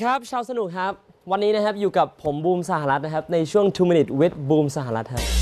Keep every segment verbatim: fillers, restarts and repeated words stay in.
ครับชาวสนุกครับวันนี้นะครับอยู่กับผมบูมสหรัฐนะครับในช่วง two minutes with บูมสหรัฐครับ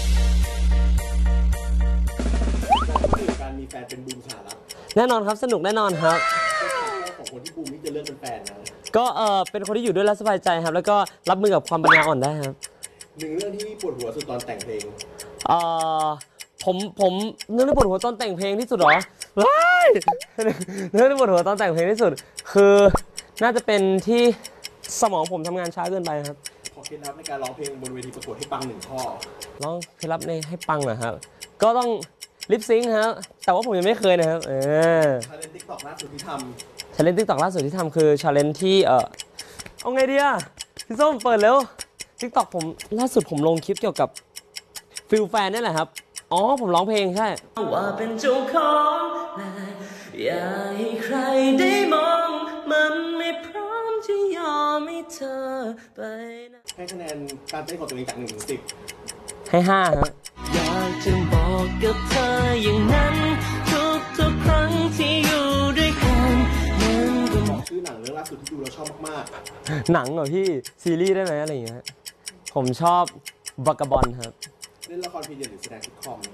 การมีแฟนเป็นบูมสหรัฐแน่นอนครับสนุกแน่นอนครับของคนที่บูมนี่จะเลือกเป็นแฟนนะก็เออเป็นคนที่อยู่ด้วยแล้วสบายใจครับแล้วก็รับมือกับความปัญญาอ่อนได้ครับหนึ่งเรื่องที่ปวดหัวสุดตอนแต่งเพลงเออผมผมเรื่องที่ปวดหัวตอนแต่งเพลงที่สุดหรอว้ายเรื่องที่ปวดหัวตอนแต่งเพลงที่สุดคือน่าจะเป็นที่สมองผมทำงานช้าเกินไปครับขอเคล็ดลับในการร้องเพลงบนเวทีประกวดให้ปังหนึ่งข้อร้องเคล็ดลับในให้ปังเหรอครับก็ต้องลิปซิงค์ครับแต่ว่าผมยังไม่เคยนะครับเออชาเลนจ์ติ๊กต็อกล่าสุดที่ทำชาเลนจ์ติ๊กต็อกล่าสุดที่ทำคือชาเลนจ์ที่เออเอาไงดีอะพี่ส้มเปิดแล้วติ๊กต็อกผมล่าสุดผมลงคลิปเกี่ยวกับฟิลแฟนนี่แหละครับอ๋อผมร้องเพลงใช่ว่าเป็นเจ้าของอยากให้ใครได้มองมันไม่พร้อมจะยอมให้เธอไปให้คะแนนการเต้นของตัวเองจากหนึ่งถึงสิบให้ห้าครับอยากจะบอกกับเธออย่างนั้นทุกทุกครั้งที่อยู่ด้วยกันมันบอกชื่อหนังเรื่องล่าสุดที่ดูเราชอบมากๆหนังเหรอพี่ซีรีส์ได้ไหมอะไรอย่างเงี้ยผมชอบบักกะบอลครับเล่นละครพีเรียดหรือแสดงซิทคอม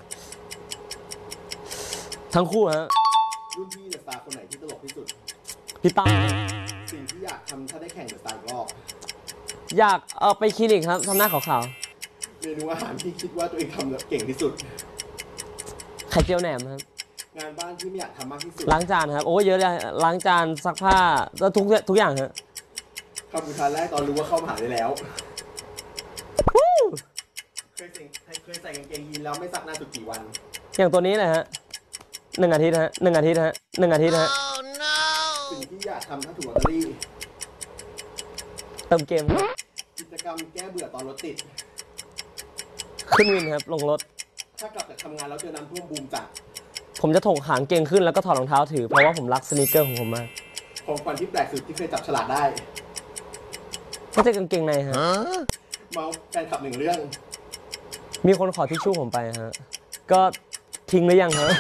ทั้งคู่ฮะรุ่นพี่เดอะสตาร์คนไหนที่ตลกที่สุดพี่ตั้มสิ่งที่อยากทำถ้าได้แข่งเดอะสตาร์อีกรอบอยากเออไปคลินิกครับทำหน้าขาวๆเมนูอาหารที่คิดว่าตัวเองทำเก่งที่สุดไข่เจียวแหนมครับงานบ้านที่ไม่อยากทำมากที่สุดล้างจานครับโอ้เยอะเลยล้างจานซักผ้าแล้วทุกทุกอย่างครับคำอุทานแรกตอนรู้ว่าเข้ามหาได้แล้วเคยใส่เคยใส่กางเกงยีนแล้วไม่ซักนานสุดกี่วันอย่างตัวนี้เลยฮะหนึ่งอาทิตย์ฮะหนึ่งอาทิตย์ฮะหนึ่งอาทิตย์ฮะสิ่งที่อยากทำถ้าถูกลอตเตอรี่เติมเกมกิจกรรมแก้เบื่อตอนรถติดขึ้นวินครับลงรถถ้ากลับจากทำงานแล้วเจอน้ำท่วมบูมจัดผมจะถกหางเกงขึ้นแล้วก็ถอดรองเท้าถือเพราะว่าผมรักสนีกเกอร์ของผมมากของขวัญที่แปลกสุดที่เคยจับฉลากได้ก็จะกางเกงในฮะเมาแฟนคลับหนึ่งเรื่องมีคนขอทิชชู่ผมไปฮะก็ทิ้งหรือยังฮะ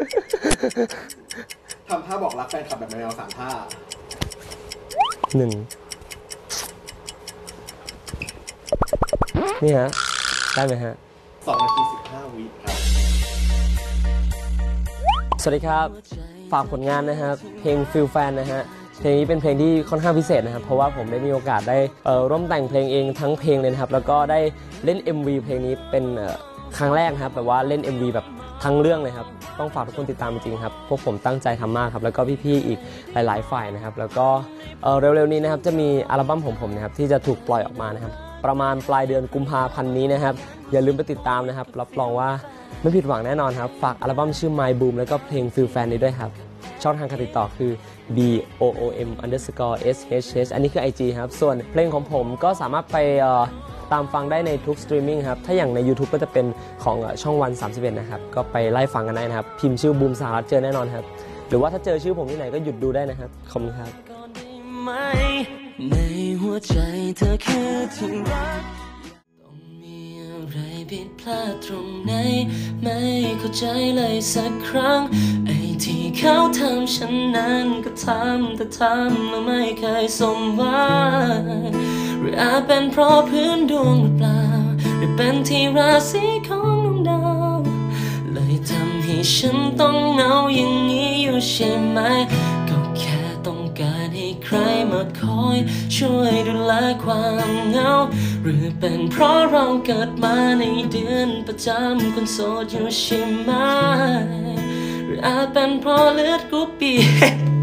ทำท่าบอกรักแฟนคลับแบบแนวสามท่าหนึ่งนี่ฮะได้ไหมฮะสองนาทีสิบห้าวิครับสวัสดีครับฝากผลงานนะครับเพลงฟิลแฟนนะฮะเพลงนี้เป็นเพลงที่ค่อนข้างพิเศษนะครับเพราะว่าผมได้มีโอกาสได้ร่วมแต่งเพลงเองทั้งเพลงเลยนะครับแล้วก็ได้เล่น เอ็ม วี เพลงนี้เป็นครั้งแรกครับแบบว่าเล่น เอ็ม วี แบบทั้งเรื่องเลยครับต้องฝากทุกคนติดตามจริงๆครับพวกผมตั้งใจทำมากครับแล้วก็พี่ๆอีกหลายๆฝ่ายนะครับแล้วก็เร็วๆนี้นะครับจะมีอัลบั้มของผมนะครับที่จะถูกปล่อยออกมานะครับประมาณปลายเดือนกุมภาพันธ์นี้นะครับอย่าลืมไปติดตามนะครับรับรองว่าไม่ผิดหวังแน่นอนครับฝากอัลบั้มชื่อ My Boom แล้วก็เพลง Feel Fan นี้ด้วยครับช่องทางการติดต่อคือ b o o m underscore s h h อันนี้คือ ไอ จี ครับส่วนเพลงของผมก็สามารถไปตามฟังได้ในทุกสตรีมมิ่งครับถ้าอย่างใน YouTube ก็จะเป็นของช่องวันสามสิบเอ็ดนะครับก็ไปไล่ฟังกันได้นะครับพิมพ์ชื่อบูมสหรัฐเจอแน่นอนครับหรือว่าถ้าเจอชื่อผมที่ไหนก็หยุดดูได้นะครับขอบคุณครับในหัวใจเธอคือที่รักต้องมีอะไรผิดพลาดตรงไหนไม่เข้าใจเลยสักครั้งไอ้ที่เขาทำฉันนั้นก็ทำแต่ทำแล้วไม่เคยสมหวังหรืออาจเป็นเพราะพื้นดวงหรือเปล่าหรือเป็นที่ราศีของดวงดาวเลยทำให้ฉันต้องเหงาอย่างนี้อยู่ใช่ไหมก็แค่ต้องการให้ใครมาคอยช่วยดูแลความเหงาหรือเป็นเพราะเราเกิดมาในเดือนประจำคนโสดอยู่ใช่ไหมหรืออาจเป็นเพราะเลือดกูปี